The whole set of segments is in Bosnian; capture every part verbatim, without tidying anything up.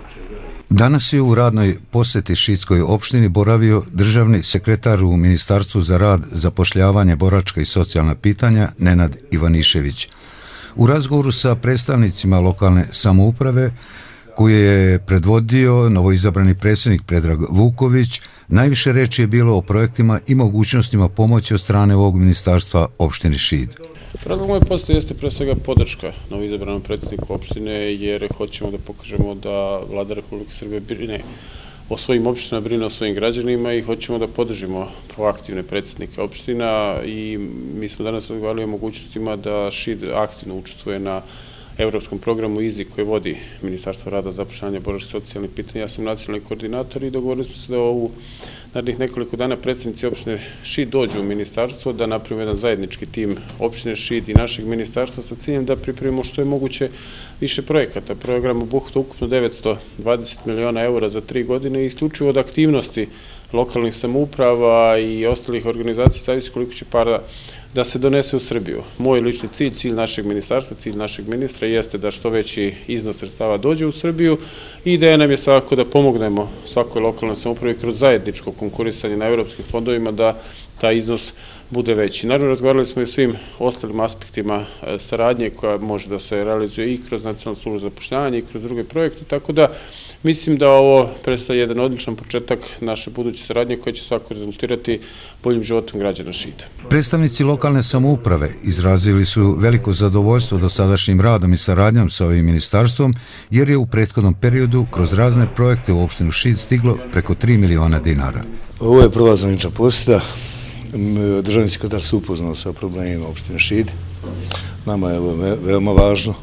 Danas je u radnoj posjeti Šidskoj opštini boravio državni sekretar u Ministarstvu za rad, zapošljavanje, boračka i socijalna pitanja Nenad Ivanišević. U razgovoru sa predstavnicima lokalne samouprave koje je predvodio novoizabrani predsjednik Predrag Vuković, najviše reči je bilo o projektima i mogućnostima pomoći od strane ovog ministarstva opštini Šid. Razlog moje posjete jeste pre svega podrška novoizabranom predsjedniku opštine, jer hoćemo da pokažemo da Vlada Republike Srbije brine o svojim opštinama, brine o svojim građanima i hoćemo da podržimo proaktivne predsjednike opština i mi smo danas razgovarali o mogućnostima da Šid aktivno učestvuje na evropskom programu IZI koji vodi Ministarstvo rada, zapošljavanja, boračkih i socijalnih pitanja. Ja sam nacionalni koordinator i dogovorili smo se da ovu narednih nekoliko dana predsjednici opštine Šid dođu u ministarstvo, da napravimo jedan zajednički tim opštine Šid i našeg ministarstva sa ciljem da pripremimo što je moguće više projekata. Program obuhvata ukupno devetsto dvadeset miliona eura za tri godine i isključivo od aktivnosti lokalnih samouprava i ostalih organizacija zavisi koliko će para da se donese u Srbiju. Moj lični cilj, cilj našeg ministarstva, cilj našeg ministra jeste da što veći iznos sredstava dođe u Srbiju i ideja nam je svakako da pomognemo svakoj lokalnoj samoupravi kroz zajedničko konkurisanje na evropskim fondovima da taj iznos bude veći. Naravno, razgovarali smo i o svim ostalim aspektima saradnje koja može da se realizuje i kroz nacionalnu službu za zapošljavanje i kroz druge projekte, tako da mislim da ovo predstavlja jedan odličan početak naše buduće saradnje koja će svakako rezultirati boljim životom građana Šida. Predstavnici lokalne samouprave izrazili su veliko zadovoljstvo dosadašnjim radom i saradnjom sa ovim ministarstvom, jer je u prethodnom periodu kroz razne projekte u opštinu Šid stiglo preko tri miliona dinara. Ovo je prva zvanična posjeta. Državni sekretar se upoznao sa problemima opštine Šid. Nama je ovo veoma važno.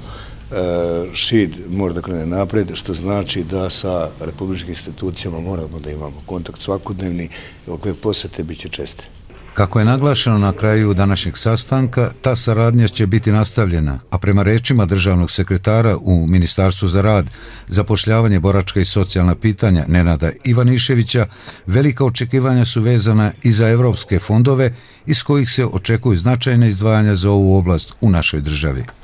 Šid mora da krene napred, što znači da sa republičkim institucijama moramo da imamo kontakt svakodnevni i ovakve posjete bit će česte. Kako je naglašeno na kraju današnjeg sastanka, ta saradnja će biti nastavljena, a prema rečima državnog sekretara u Ministarstvu za rad, zapošljavanje, boračka i socijalna pitanja Nenada Ivaniševića, velika očekivanja su vezana i za evropske fondove iz kojih se očekuju značajne izdvajanja za ovu oblast u našoj državi.